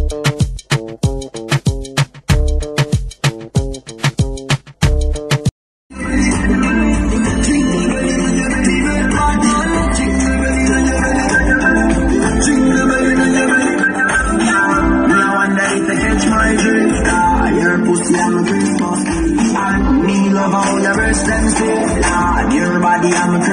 Me love all the rest them say, Lord, your body I'm a